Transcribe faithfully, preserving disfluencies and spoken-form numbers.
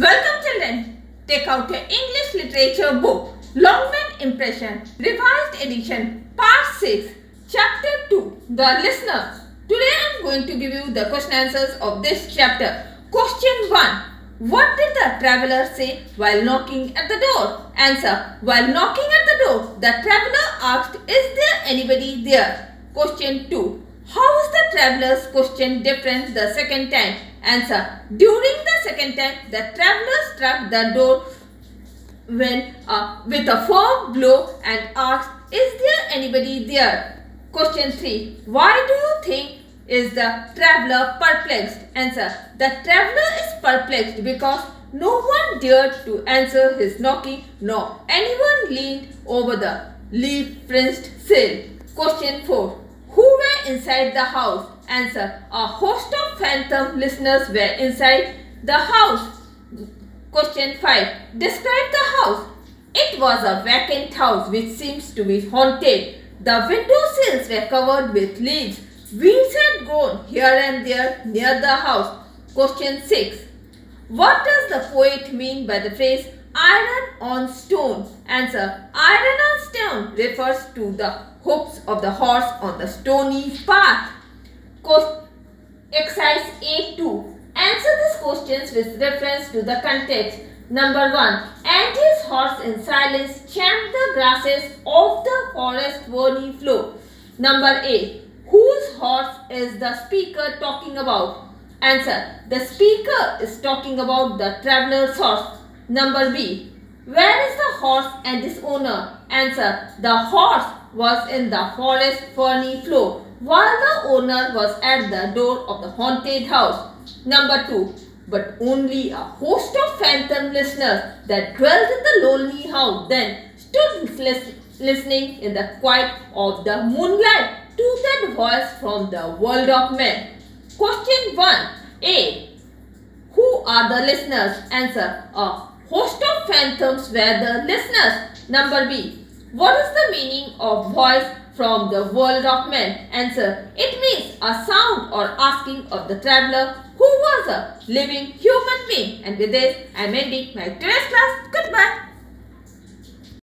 Welcome children. Take out your English literature book. Longman Impression. Revised edition. Part six. Chapter two. The Listener. Today I am going to give you the question answers of this chapter. Question one. What did the traveller say while knocking at the door? Answer. While knocking at the door, the traveller asked, is there anybody there? Question two. How is the traveller's question different the second time? Answer. During the second time, the traveller struck the door when, uh, with a firm blow and asked, is there anybody there? Question three. Why do you think is the traveller perplexed? Answer. The traveller is perplexed because no one dared to answer his knocking, nor anyone leaned over the leaf-fringed sill. Question four. Who were inside the house? Answer. A host of phantom listeners were inside the house. Question five. Describe the house. It was a vacant house which seems to be haunted. The window sills were covered with leaves. Weeds had grown here and there near the house. Question six. What does the poet mean by the phrase iron on stone? Answer. Iron on stone refers to the hoofs of the horse on the stony path. Exercise eight two. Answer these questions with reference to the context. Number one. Andy's horse in silence champed the grasses of the forest ferny floor. Number eight. Whose horse is the speaker talking about? Answer. The speaker is talking about the traveller's horse. Number B. Where is the horse and its owner? Answer. The horse was in the forest ferny floor, while the owner was at the door of the haunted house. Number two. But only a host of phantom listeners that dwelt in the lonely house then stood listening in the quiet of the moonlight to that voice from the world of men. Question one. A. Who are the listeners? Answer. A host of phantoms were the listeners. Number B. What is the meaning of voice from the world of men? Answer. It means a sound or asking of the traveller who was a living human being. And with this, I am ending my today's class. Goodbye.